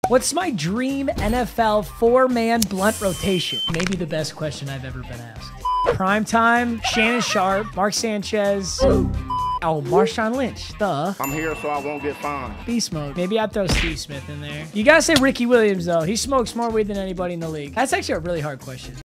What's my dream NFL 4-man blunt rotation? Maybe the best question I've ever been asked. Prime time, Shannon Sharp, Mark Sanchez. Oh, Marshawn Lynch, I'm here so I won't get fined. Beast mode. Maybe I'd throw Steve Smith in there. You gotta say Ricky Williams, though. He smokes more weed than anybody in the league. That's actually a really hard question.